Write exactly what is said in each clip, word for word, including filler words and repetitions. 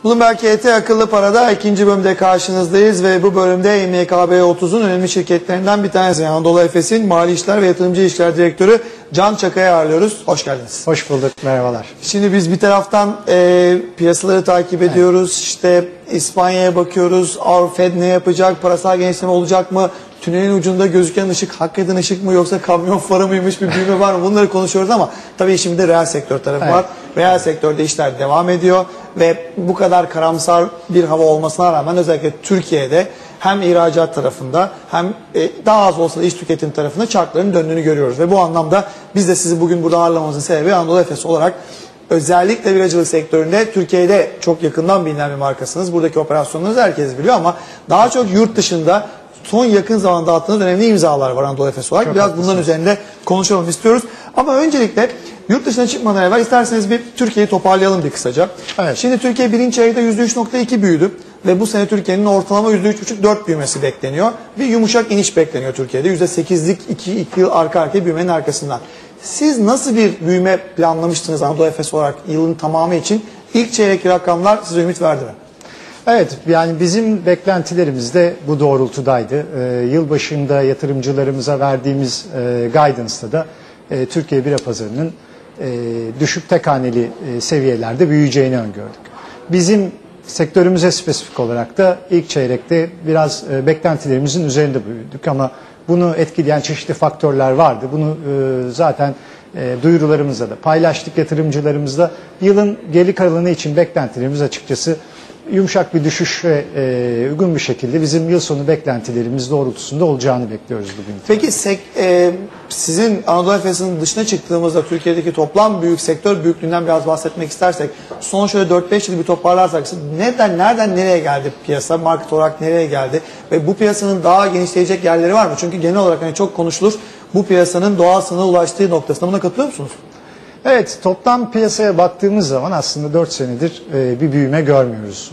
Bloomberg E T Akıllı Para'da ikinci bölümde karşınızdayız ve bu bölümde M Y K B otuzun önemli şirketlerinden bir tanesi Anadolu Efes'in Mali İşler ve Yatırımcı İlişkiler Direktörü Can Çaka'yı ağırlıyoruz. Hoş geldiniz. Hoş bulduk, merhabalar. Şimdi biz bir taraftan e, piyasaları takip ediyoruz, evet. İşte İspanya'ya bakıyoruz, Avrupa Fed ne yapacak, parasal genişleme olacak mı, tünelin ucunda gözüken ışık hakikaten ışık mı yoksa kamyon farı mıymış, bir büyüme var mı, bunları konuşuyoruz ama tabii şimdi de reel sektör tarafı evet. var. Reel sektörde işler devam ediyor ve bu kadar karamsar bir hava olmasına rağmen özellikle Türkiye'de hem ihracat tarafında hem daha az olsa da iç tüketim tarafında çarkların döndüğünü görüyoruz. Ve bu anlamda biz de sizi bugün burada ağırlamamızın sebebi Anadolu Efes olarak özellikle biracılık sektöründe Türkiye'de çok yakından bilinen bir markasınız. Buradaki operasyonlarınızı herkes biliyor ama daha çok yurt dışında son yakın zamanda attığınız önemli imzalar var Anadolu Efes olarak. Çok Biraz haklısınız. Bunların üzerinde konuşalım istiyoruz. Ama öncelikle yurt dışına çıkmadan evvel isterseniz bir Türkiye'yi toparlayalım bir kısaca. Evet. Şimdi Türkiye birinci çeyrekte yüzde üç nokta iki büyüdü ve bu sene Türkiye'nin ortalama yüzde üç buçuk dört büyümesi bekleniyor. Bir yumuşak iniş bekleniyor Türkiye'de. yüzde sekizlik iki, iki yıl arka arkaya büyümenin arkasından. Siz nasıl bir büyüme planlamıştınız Anadolu Efes olarak yılın tamamı için? İlk çeyrek rakamlar size ümit verdi mi? Evet, yani bizim beklentilerimiz de bu doğrultudaydı. Ee, yılbaşında yatırımcılarımıza verdiğimiz e, guidance'da da e, Türkiye bira pazarının e, düşük tek haneli e, seviyelerde büyüyeceğini öngördük. Bizim sektörümüze spesifik olarak da ilk çeyrekte biraz e, beklentilerimizin üzerinde büyüdük ama bunu etkileyen çeşitli faktörler vardı. Bunu e, zaten e, duyurularımızda da paylaştık yatırımcılarımızla. Yılın geri kalanı için beklentilerimiz açıkçası yumuşak bir düşüş ve e, uygun bir şekilde bizim yıl sonu beklentilerimiz doğrultusunda olacağını bekliyoruz bugün. Peki sek, e, sizin Anadolu Efes'in dışına çıktığımızda Türkiye'deki toplam büyük sektör büyüklüğünden biraz bahsetmek istersek son şöyle dört beş yıl bir toparlarsak neden nereden nereye geldi piyasa, market olarak nereye geldi ve bu piyasanın daha genişleyecek yerleri var mı? Çünkü genel olarak hani çok konuşulur bu piyasanın doğal sınıra ulaştığı noktasına, buna katılıyor musunuz? Evet, toplam piyasaya baktığımız zaman aslında dört senedir e, bir büyüme görmüyoruz.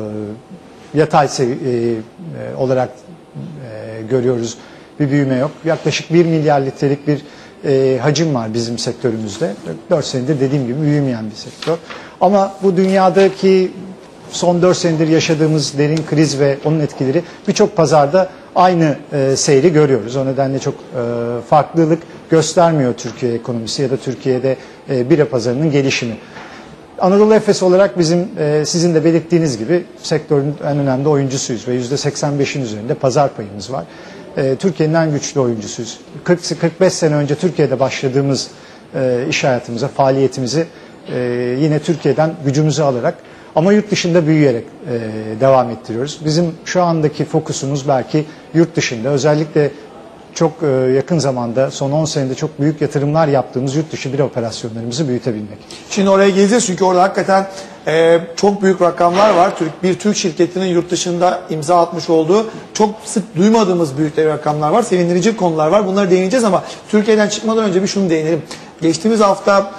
E, yatay e, e, olarak e, görüyoruz, bir büyüme yok. Yaklaşık bir milyar litrelik bir e, hacim var bizim sektörümüzde. dört senedir dediğim gibi büyümeyen bir sektör. Ama bu dünyadaki son dört senedir yaşadığımız derin kriz ve onun etkileri birçok pazarda aynı e, seyri görüyoruz. O nedenle çok e, farklılık göstermiyor Türkiye ekonomisi ya da Türkiye'de e, bira pazarının gelişimi. Anadolu Efes olarak bizim e, sizin de belirttiğiniz gibi sektörün en önemli oyuncusuyuz ve yüzde seksen beşin üzerinde pazar payımız var. E, Türkiye'nin en güçlü oyuncusuyuz. kırk kırk beş sene önce Türkiye'de başladığımız e, iş hayatımıza, faaliyetimizi e, yine Türkiye'den gücümüzü alarak ama yurt dışında büyüyerek e, devam ettiriyoruz. Bizim şu andaki fokusumuz belki yurt dışında, özellikle çok e, yakın zamanda son on senede çok büyük yatırımlar yaptığımız yurt dışı bir operasyonlarımızı büyütebilmek. Şimdi oraya geleceğiz çünkü orada hakikaten e, çok büyük rakamlar var. Türk, bir Türk şirketinin yurt dışında imza atmış olduğu çok sık duymadığımız büyük rakamlar var. Sevindirici konular var. Bunları değineceğiz ama Türkiye'den çıkmadan önce bir şunu değinelim. Geçtiğimiz hafta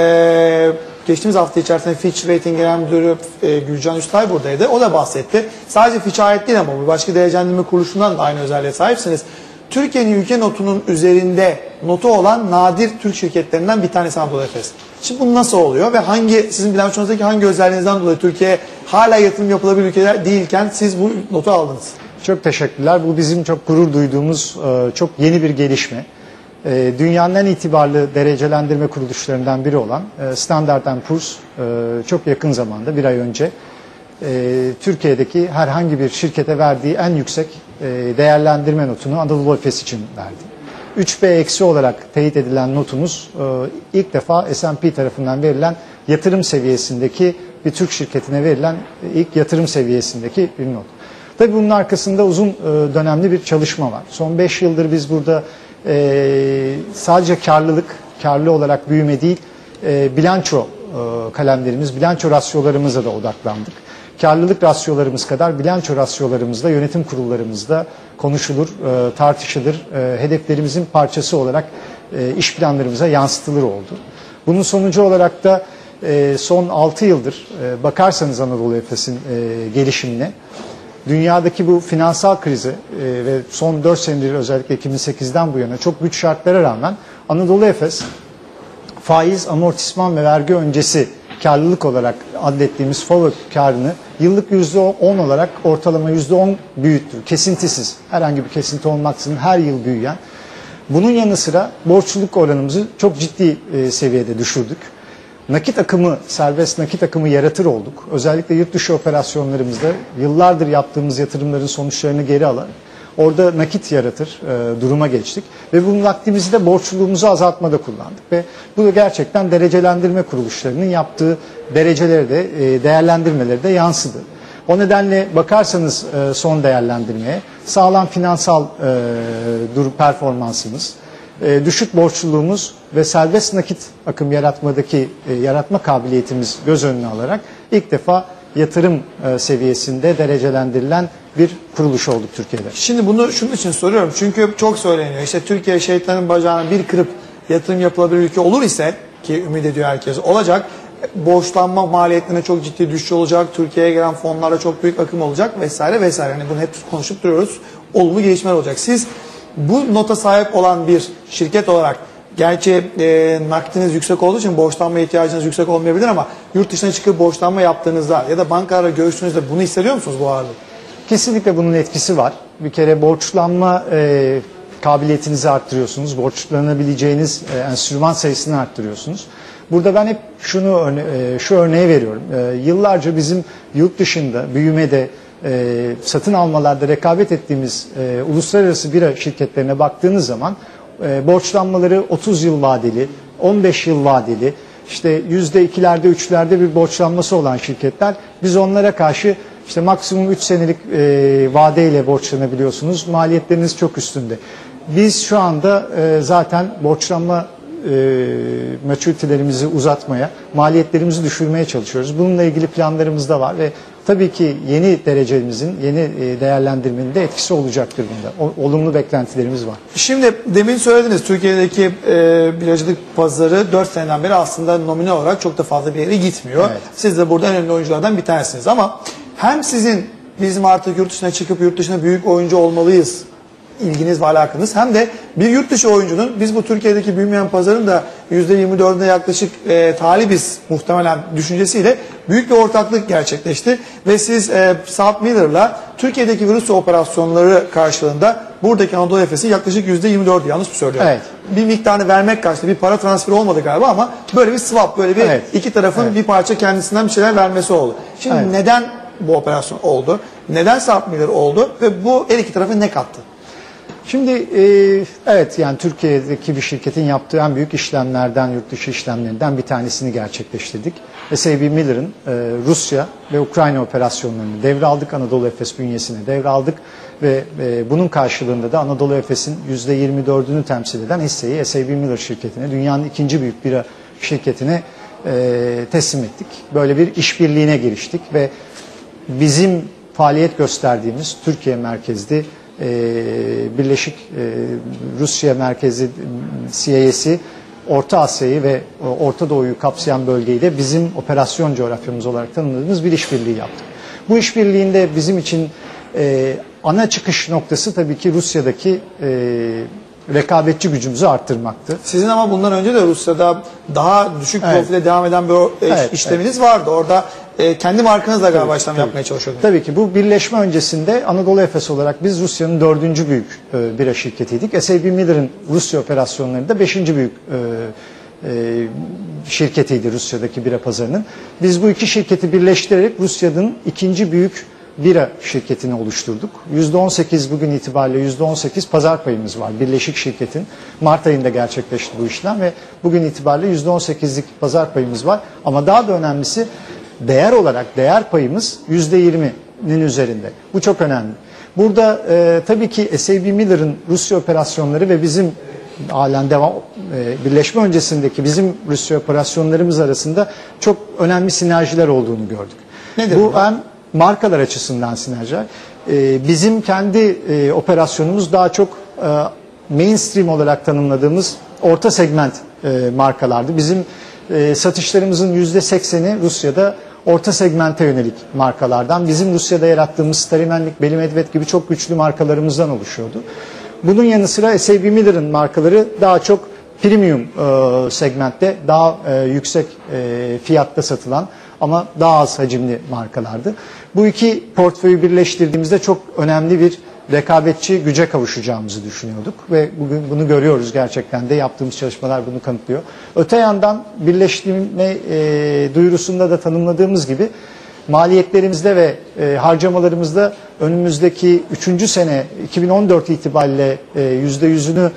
e, Geçtiğimiz hafta içerisinde Fitch Rating Genel Müdürü e, Gülcan Üstay buradaydı. O da bahsetti. Sadece Fitch'e ait değil ama bir başka derecelendirme kuruluşundan da aynı özelliğe sahipsiniz. Türkiye'nin ülke notunun üzerinde notu olan nadir Türk şirketlerinden bir tanesi Anadolu Efes. Şimdi bu nasıl oluyor ve hangi sizin bilançonuzdaki hangi özelliğinizden dolayı Türkiye hala yatırım yapılabilir ülkeler değilken siz bu notu aldınız? Çok teşekkürler. Bu bizim çok gurur duyduğumuz çok yeni bir gelişme. Dünyanın en itibarlı derecelendirme kuruluşlarından biri olan Standard and Poor's çok yakın zamanda bir ay önce Türkiye'deki herhangi bir şirkete verdiği en yüksek değerlendirme notunu Anadolu Efes için verdi. üç B eksi olarak teyit edilen notumuz ilk defa S and P tarafından verilen yatırım seviyesindeki bir Türk şirketine verilen ilk yatırım seviyesindeki bir not. Tabii bunun arkasında uzun dönemli bir çalışma var. Son beş yıldır biz burada Ee, sadece karlılık, karlı olarak büyüme değil, e, bilanço e, kalemlerimiz, bilanço rasyolarımıza da odaklandık. Karlılık rasyolarımız kadar bilanço rasyolarımızda, yönetim kurullarımızda konuşulur, e, tartışılır, e, hedeflerimizin parçası olarak e, iş planlarımıza yansıtılır oldu. Bunun sonucu olarak da e, son altı yıldır e, bakarsanız Anadolu Efes'in e, gelişimine, dünyadaki bu finansal krizi e, ve son dört senedir özellikle iki bin sekizden bu yana çok güç şartlara rağmen Anadolu Efes faiz, amortisman ve vergi öncesi karlılık olarak adlettiğimiz forward karını yıllık yüzde on olarak ortalama yüzde on büyüttü. Kesintisiz, herhangi bir kesinti olmaksızın her yıl büyüyen. Bunun yanı sıra borçluluk oranımızı çok ciddi e, seviyede düşürdük. Nakit akımı, serbest nakit akımı yaratır olduk. Özellikle yurt dışı operasyonlarımızda yıllardır yaptığımız yatırımların sonuçlarını geri alarak orada nakit yaratır e, duruma geçtik. Ve bu vaktimizi de borçluluğumuzu azaltmada kullandık. Ve bu da gerçekten derecelendirme kuruluşlarının yaptığı dereceleri de e, değerlendirmeleri de yansıdı. O nedenle bakarsanız e, son değerlendirmeye sağlam finansal e, durum performansımız, e, düşük borçluluğumuz ve serbest nakit akım yaratmadaki e, yaratma kabiliyetimiz göz önüne alarak ilk defa yatırım e, seviyesinde derecelendirilen bir kuruluş olduk Türkiye'de. Şimdi bunu şunun için soruyorum. Çünkü çok söyleniyor. İşte Türkiye şeytanın bacağını bir kırıp yatırım yapılabilir ülke olur ise, ki ümit ediyor herkes olacak, borçlanma maliyetlerine çok ciddi düşüş olacak. Türkiye'ye gelen fonlarda çok büyük akım olacak vesaire vesaire. Yani bunu hep konuşup duruyoruz. Olumlu gelişmeler olacak. Siz bu nota sahip olan bir şirket olarak, gerçi e, nakdiniz yüksek olduğu için borçlanma ihtiyacınız yüksek olmayabilir ama yurt dışına çıkıp borçlanma yaptığınızda ya da bankalarla görüştüğünüzde bunu hissediyor musunuz bu arada? Kesinlikle bunun etkisi var. Bir kere borçlanma e, kabiliyetinizi arttırıyorsunuz. Borçlanabileceğiniz e, enstrüman sayısını arttırıyorsunuz. Burada ben hep şunu örne e, şu örneği veriyorum. E, yıllarca bizim yurt dışında büyümede, e, satın almalarda rekabet ettiğimiz e, uluslararası bira şirketlerine baktığınız zaman e, borçlanmaları otuz yıl vadeli, on beş yıl vadeli, işte yüzde ikilerde, üçlerde bir borçlanması olan şirketler. Biz onlara karşı işte maksimum üç senelik e, vadeyle borçlanabiliyorsunuz. Maliyetleriniz çok üstünde. Biz şu anda e, zaten borçlanma e, matüritelerimizi uzatmaya, maliyetlerimizi düşürmeye çalışıyoruz. Bununla ilgili planlarımız da var ve tabii ki yeni derecemizin, yeni e, değerlendirmenin de etkisi olacaktır bunda. O, olumlu beklentilerimiz var. Şimdi demin söylediniz, Türkiye'deki e, biracılık pazarı dört seneden beri aslında nominal olarak çok da fazla bir yere gitmiyor. Evet. Siz de burada en önemli oyunculardan bir tanesiniz ama hem sizin bizim artık yurt dışına çıkıp yurt dışına büyük oyuncu olmalıyız ilginiz ve alakanız, hem de bir yurt dışı oyuncunun biz bu Türkiye'deki büyümeyen pazarın da yüzde yirmi dördüne yaklaşık e, talibiz muhtemelen düşüncesiyle büyük bir ortaklık gerçekleşti ve siz e, South Miller'la Türkiye'deki Rusya operasyonları karşılığında buradaki Anadolu Efes'in yaklaşık yüzde yirmi dört, yanlış mı söylüyorum? Evet. Bir miktarını vermek karşılığı bir para transferi olmadı galiba ama böyle bir swap, böyle bir Evet. iki tarafın evet. bir parça kendisinden bir şeyler vermesi oldu. Şimdi Evet. neden bu operasyon oldu? Neden South Miller oldu ve bu her iki tarafa ne kattı? Şimdi e, evet, yani Türkiye'deki bir şirketin yaptığı en büyük işlemlerden, yurt dışı işlemlerinden bir tanesini gerçekleştirdik. S A B Miller'ın e, Rusya ve Ukrayna operasyonlarını devraldık, Anadolu Efes bünyesine devraldık ve e, bunun karşılığında da Anadolu Efes'in yüzde yirmi dördünü temsil eden hisseyi S A B Miller şirketine, dünyanın ikinci büyük bira şirketine e, teslim ettik. Böyle bir işbirliğine giriştik ve bizim faaliyet gösterdiğimiz Türkiye merkezli Ee, Birleşik e, Rusya merkezi C I S'i, Orta Asya'yı ve Orta Doğu'yu kapsayan bölgeyi de bizim operasyon coğrafyamız olarak tanımladığımız bir işbirliği yaptık. Bu işbirliğinde bizim için e, ana çıkış noktası tabii ki Rusya'daki e, rekabetçi gücümüzü arttırmaktı. Sizin ama bundan önce de Rusya'da daha düşük Evet. profile devam eden bir e, Evet, işleminiz evet. vardı. Orada e, kendi markanızla galiba işlem tabii. yapmaya çalışıyordunuz. Tabii ki bu birleşme öncesinde Anadolu Efes olarak biz Rusya'nın dördüncü büyük e, bira şirketiydik. S A B Miller'ın Rusya operasyonlarında beşinci büyük e, e, şirketiydi Rusya'daki bira pazarının. Biz bu iki şirketi birleştirerek Rusya'nın ikinci büyük bira şirketini oluşturduk. yüzde on sekiz bugün itibariyle yüzde on sekiz pazar payımız var. Birleşik şirketin Mart ayında gerçekleşti bu işlem ve bugün itibariyle yüzde on sekizlik pazar payımız var. Ama daha da önemlisi değer olarak değer payımız yüzde yirminin üzerinde. Bu çok önemli. Burada e, tabii ki S A B Miller'ın Rusya operasyonları ve bizim halen devam e, birleşme öncesindeki bizim Rusya operasyonlarımız arasında çok önemli sinerjiler olduğunu gördük. Nedir bu? bu? Hem markalar açısından sinerjiler. E, bizim kendi e, operasyonumuz daha çok e, mainstream olarak tanımladığımız orta segment e, markalardı. Bizim e, satışlarımızın yüzde sekseni Rusya'da orta segmente yönelik markalardan. Bizim Rusya'da yarattığımız Starimenlik, Belim Edvet gibi çok güçlü markalarımızdan oluşuyordu. Bunun yanı sıra S A B Miller'ın markaları daha çok premium e, segmentte daha e, yüksek e, fiyatta satılan ama daha az hacimli markalardı. Bu iki portföyü birleştirdiğimizde çok önemli bir rekabetçi güce kavuşacağımızı düşünüyorduk ve bugün bunu görüyoruz, gerçekten de yaptığımız çalışmalar bunu kanıtlıyor. Öte yandan birleştirme e, duyurusunda da tanımladığımız gibi maliyetlerimizde ve e, harcamalarımızda önümüzdeki üçüncü sene iki bin on dört itibariyle e, yüzde yüzünü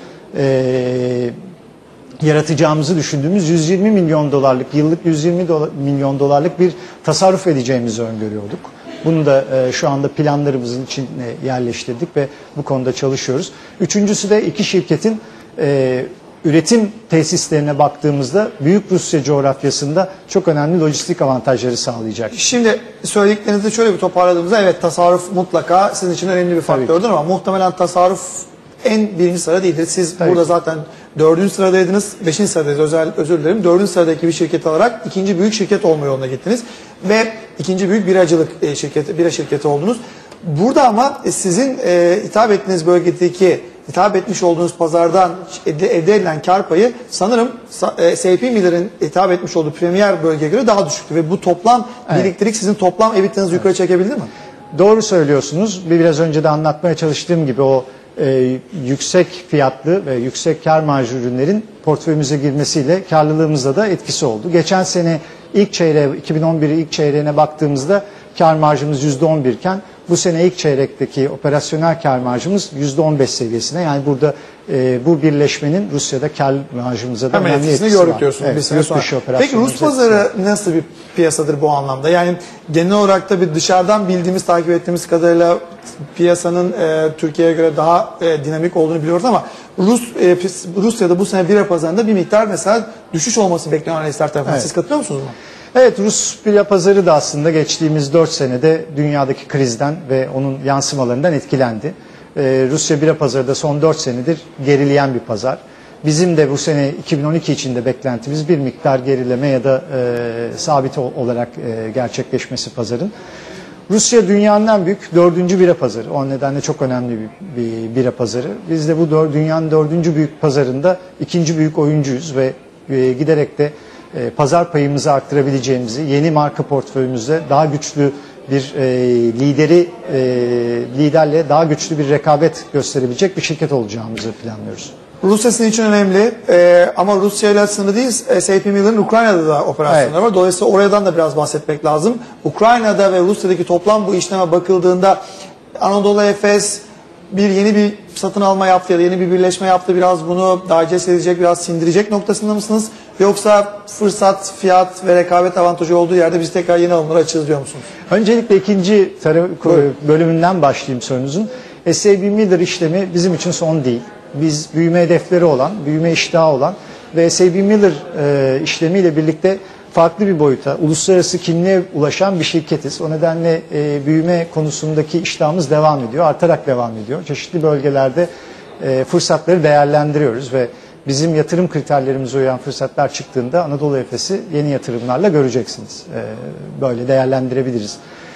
e, yaratacağımızı düşündüğümüz yüz yirmi milyon dolarlık, yıllık yüz yirmi milyon dolarlık bir tasarruf edeceğimizi öngörüyorduk. Bunu da e, şu anda planlarımızın içine yerleştirdik ve bu konuda çalışıyoruz. Üçüncüsü de iki şirketin e, üretim tesislerine baktığımızda Büyük Rusya coğrafyasında çok önemli lojistik avantajları sağlayacak. Şimdi söylediklerinizde şöyle bir toparladığımızda evet, tasarruf mutlaka sizin için önemli bir faktördür ama muhtemelen tasarruf en birinci sıra değildir. Siz Tabii burada ki. zaten dördüncü sıradaydınız, beşinci sıradayız, özel, özür dilerim. Dördüncü sıradaki bir şirket alarak ikinci büyük şirket olma yoluna gittiniz ve ikinci büyük biracılık e, şirketi, bira şirketi oldunuz. Burada ama sizin e, hitap ettiğiniz bölgedeki, hitap etmiş olduğunuz pazardan elde, elde edilen kar payı sanırım e, S and P Miller'in hitap etmiş olduğu Premier bölgeye göre daha düşüktü ve bu toplam Evet. birliktelik sizin toplam EBITDA'nızı yukarı çekebildi mi? Doğru söylüyorsunuz. Biraz önce de anlatmaya çalıştığım gibi o e, yüksek fiyatlı ve yüksek kar marjı ürünlerin portföyümüze girmesiyle karlılığımızda da etkisi oldu. Geçen sene ilk çeyreğe, iki bin on bir ilk çeyreğine baktığımızda kar marjımız yüzde on bir iken bu sene ilk çeyrekteki operasyonel kar marjımız yüzde on beş seviyesine. Yani burada e, bu birleşmenin Rusya'da kar marjımıza da Hemen önemli etkisini etkisi gördük var. diyorsunuz Evet, bir süre yurt sonra. dışı Peki operasyonumuz Rus pazarı nasıl bir piyasadır bu anlamda? Yani genel olarak da bir dışarıdan bildiğimiz, takip ettiğimiz kadarıyla piyasanın e, Türkiye'ye göre daha e, dinamik olduğunu biliyoruz ama Rus e, Rusya'da bu sene bira pazarında bir miktar mesela düşüş olması beklenen analistler tarafından. Evet. Siz katılıyor musunuz buna? Evet, Rus bira pazarı da aslında geçtiğimiz dört senede dünyadaki krizden ve onun yansımalarından etkilendi. Ee, Rusya bira pazarı da son dört senedir gerileyen bir pazar. Bizim de bu sene iki bin on iki içinde beklentimiz bir miktar gerileme ya da e, sabit olarak e, gerçekleşmesi pazarın. Rusya dünyanın en büyük dördüncü bira pazarı. O nedenle çok önemli bir, bir bira pazarı. Biz de bu dör, dünyanın dördüncü büyük pazarında ikinci büyük oyuncuyuz ve e, giderek de e, pazar payımızı arttırabileceğimizi, yeni marka portföyümüzde daha güçlü bir e, lideri e, liderle daha güçlü bir rekabet gösterebilecek bir şirket olacağımızı planlıyoruz. Rusya sizin için önemli ee, ama Rusya ile sınırlı değil. S and P Miller'ın Ukrayna'da da operasyonları Evet. var. Dolayısıyla oradan da biraz bahsetmek lazım. Ukrayna'da ve Rusya'daki toplam bu işleme bakıldığında Anadolu Efes bir yeni bir satın alma yaptı ya da yeni bir birleşme yaptı. Biraz bunu digest edecek, biraz sindirecek noktasında mısınız? Yoksa fırsat, fiyat ve rekabet avantajı olduğu yerde biz tekrar yeni alımları açığız diyor musunuz? Öncelikle ikinci bölümünden başlayayım sorunuzun. S and P Miller işlemi bizim için son değil. Biz büyüme hedefleri olan, büyüme iştahı olan ve S and P Miller e, işlemiyle birlikte farklı bir boyuta, uluslararası kimliğe ulaşan bir şirketiz. O nedenle e, büyüme konusundaki iştahımız devam ediyor, artarak devam ediyor. Çeşitli bölgelerde e, fırsatları değerlendiriyoruz ve bizim yatırım kriterlerimize uyan fırsatlar çıktığında Anadolu Efes'i yeni yatırımlarla göreceksiniz. E, böyle değerlendirebiliriz.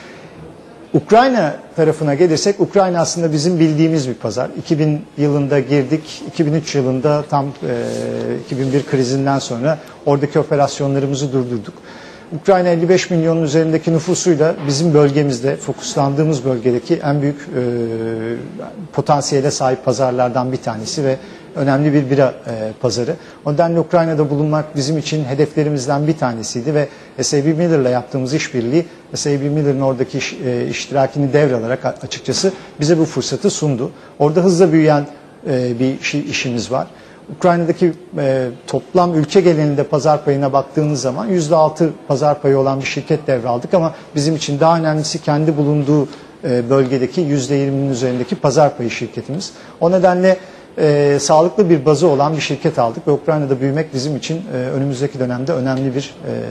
Ukrayna tarafına gelirsek, Ukrayna aslında bizim bildiğimiz bir pazar. iki bin yılında girdik, iki bin üç yılında tam e, iki bin bir krizinden sonra oradaki operasyonlarımızı durdurduk. Ukrayna elli beş milyonun üzerindeki nüfusuyla bizim bölgemizde, fokuslandığımız bölgedeki en büyük e, potansiyele sahip pazarlardan bir tanesi ve önemli bir bira e, pazarı. O nedenle Ukrayna'da bulunmak bizim için hedeflerimizden bir tanesiydi ve S and P Miller'la yaptığımız işbirliği, S and P Miller'ın oradaki iş, e, iştirakini devralarak açıkçası bize bu fırsatı sundu. Orada hızla büyüyen e, bir iş, işimiz var. Ukrayna'daki e, toplam ülke genelinde pazar payına baktığınız zaman yüzde altı pazar payı olan bir şirket devraldık ama bizim için daha önemlisi kendi bulunduğu e, bölgedeki yüzde yirminin üzerindeki pazar payı şirketimiz. O nedenle e, sağlıklı bir bazı olan bir şirket aldık ve Ukrayna'da büyümek bizim için e, önümüzdeki dönemde önemli bir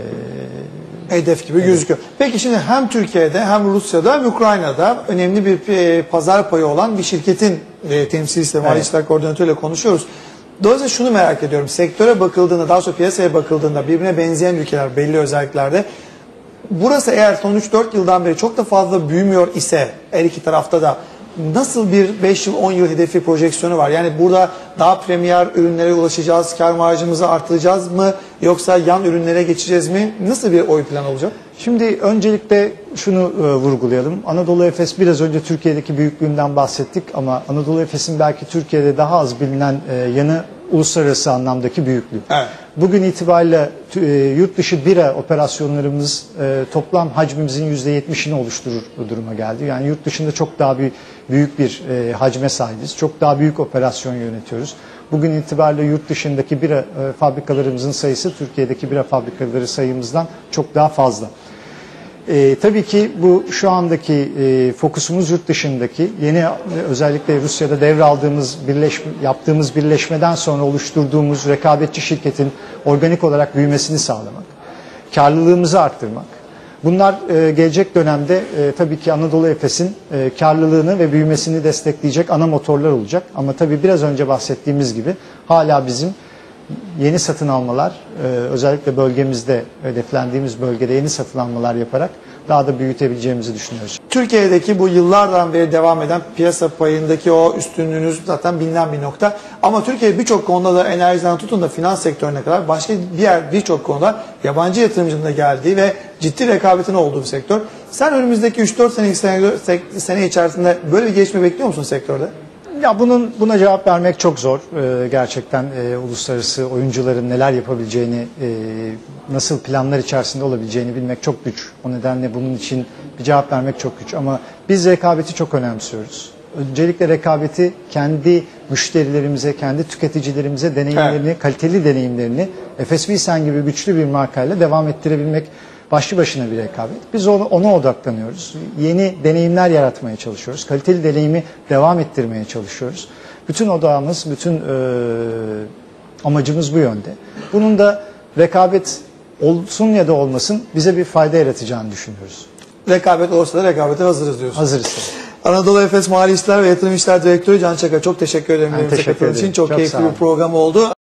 e, hedef gibi gözüküyor. Peki şimdi hem Türkiye'de hem Rusya'da hem Ukrayna'da önemli bir e, pazar payı olan bir şirketin e, temsilcisi, mali Evet. işler koordinatörüyle konuşuyoruz. Dolayısıyla şunu merak ediyorum. Sektöre bakıldığında, daha sonra piyasaya bakıldığında birbirine benzeyen ülkeler belli özelliklerde. Burası eğer son üç dört yıldan beri çok da fazla büyümüyor ise her iki tarafta da nasıl bir beş yıl on yıl hedefi projeksiyonu var? Yani burada daha premier ürünlere ulaşacağız, kar marjımızı artıracağız mı yoksa yan ürünlere geçeceğiz mi? Nasıl bir oy planı olacak? Şimdi öncelikle şunu e, vurgulayalım. Anadolu Efes biraz önce Türkiye'deki büyüklüğünden bahsettik ama Anadolu Efes'in belki Türkiye'de daha az bilinen e, yanı uluslararası anlamdaki büyüklüğü. Evet. Bugün itibariyle e, yurt dışı bira operasyonlarımız e, toplam hacmimizin yüzde yetmişini oluşturur duruma geldi. Yani yurt dışında çok daha bir, büyük bir e, hacme sahibiz. Çok daha büyük operasyon yönetiyoruz. Bugün itibariyle yurt dışındaki bira e, fabrikalarımızın sayısı Türkiye'deki bira fabrikaları sayımızdan çok daha fazla. E, tabii ki bu şu andaki e, fokusumuz yurt dışındaki yeni özellikle Rusya'da devraldığımız birleşme, yaptığımız birleşmeden sonra oluşturduğumuz rekabetçi şirketin organik olarak büyümesini sağlamak, karlılığımızı arttırmak. Bunlar e, gelecek dönemde e, tabii ki Anadolu Efes'in e, karlılığını ve büyümesini destekleyecek ana motorlar olacak. Ama tabii biraz önce bahsettiğimiz gibi hala bizim yeni satın almalar, e, özellikle bölgemizde, hedeflendiğimiz bölgede yeni satın almalar yaparak daha da büyütebileceğimizi düşünüyoruz. Türkiye'deki bu yıllardan beri devam eden piyasa payındaki o üstünlüğünüz zaten bilinen bir nokta. Ama Türkiye birçok konuda da enerjiden tutun da finans sektörüne kadar başka diğer birçok konuda yabancı yatırımcının da geldiği ve ciddi rekabetin olduğu bir sektör. Sen önümüzdeki üç dört senelik sene, sene içerisinde böyle bir gelişme bekliyor musun sektörde? Ya bunun buna cevap vermek çok zor. Ee, gerçekten e, uluslararası oyuncuların neler yapabileceğini, e, nasıl planlar içerisinde olabileceğini bilmek çok güç. O nedenle bunun için bir cevap vermek çok güç. Ama biz rekabeti çok önemsiyoruz. Öncelikle rekabeti kendi müşterilerimize, kendi tüketicilerimize deneyimlerini, evet. kaliteli deneyimlerini Efes Pilsen gibi güçlü bir markayla devam ettirebilmek başlı başına bir rekabet. Biz onu, ona odaklanıyoruz. Yeni deneyimler yaratmaya çalışıyoruz. Kaliteli deneyimi devam ettirmeye çalışıyoruz. Bütün odağımız, bütün e, amacımız bu yönde. Bunun da rekabet olsun ya da olmasın bize bir fayda yaratacağını düşünüyoruz. Rekabet olursa da rekabete hazırız diyorsun. Hazırız. Anadolu Efes Mali İşler ve Yatırım İşler Direktörü Can Çakar, çok teşekkür ederim. Ben teşekkür ederim. Için çok, çok keyifli bir program oldu.